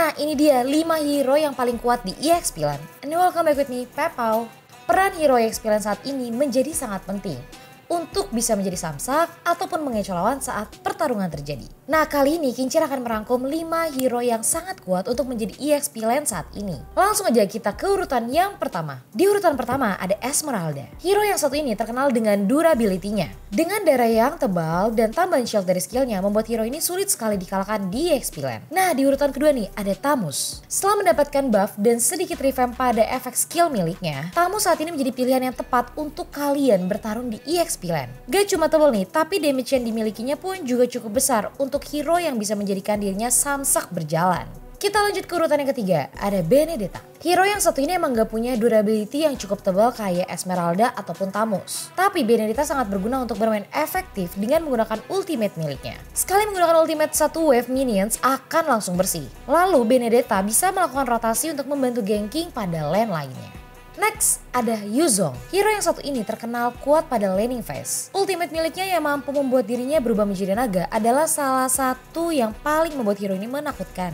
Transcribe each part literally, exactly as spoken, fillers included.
Nah ini dia lima hero yang paling kuat di E X P Land. And welcome back with me, Pepau. Peran hero E X P Land saat ini menjadi sangat penting untuk bisa menjadi samsak ataupun mengecoh lawan saat pertarungan terjadi. Nah kali ini Kincir akan merangkum lima hero yang sangat kuat untuk menjadi E X P Land saat ini. Langsung aja kita ke urutan yang pertama. Di urutan pertama ada Esmeralda. Hero yang satu ini terkenal dengan durability-nya. Dengan darah yang tebal dan tambahan shield dari skillnya membuat hero ini sulit sekali dikalahkan di E X P Land. Nah di urutan kedua nih ada Tamus. Setelah mendapatkan buff dan sedikit revamp pada efek skill miliknya, Tamus saat ini menjadi pilihan yang tepat untuk kalian bertarung di E X P Land. Gak cuma tebal nih, tapi damage yang dimilikinya pun juga cukup besar untuk hero yang bisa menjadikan dirinya samsak berjalan. Kita lanjut ke urutan yang ketiga, ada Benedetta. Hero yang satu ini emang gak punya durability yang cukup tebal kayak Esmeralda ataupun Tamus. Tapi Benedetta sangat berguna untuk bermain efektif dengan menggunakan ultimate miliknya. Sekali menggunakan ultimate satu wave minions akan langsung bersih. Lalu Benedetta bisa melakukan rotasi untuk membantu ganking pada lane lainnya. Next, ada Yuzong. Hero yang satu ini terkenal kuat pada laning phase. Ultimate miliknya yang mampu membuat dirinya berubah menjadi naga adalah salah satu yang paling membuat hero ini menakutkan.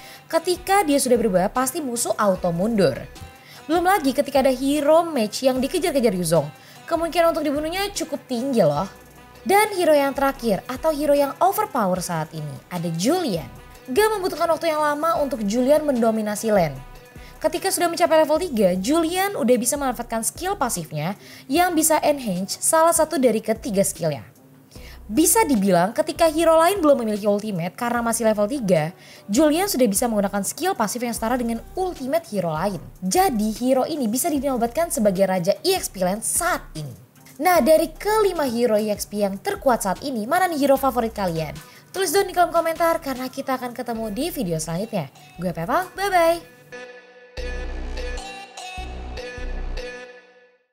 Ketika dia sudah berubah, pasti musuh auto mundur. Belum lagi ketika ada hero match yang dikejar-kejar Yuzong, kemungkinan untuk dibunuhnya cukup tinggi loh. Dan hero yang terakhir atau hero yang overpower saat ini, ada Julian. Gak membutuhkan waktu yang lama untuk Julian mendominasi lane. Ketika sudah mencapai level tiga, Julian udah bisa memanfaatkan skill pasifnya yang bisa enhance salah satu dari ketiga skillnya. Bisa dibilang ketika hero lain belum memiliki ultimate karena masih level tiga, Julian sudah bisa menggunakan skill pasif yang setara dengan ultimate hero lain. Jadi hero ini bisa dinobatkan sebagai raja E X P Land saat ini. Nah dari kelima hero E X P yang terkuat saat ini, mana nih hero favorit kalian? Tulis dong di kolom komentar karena kita akan ketemu di video selanjutnya. Gue Pepang, bye bye.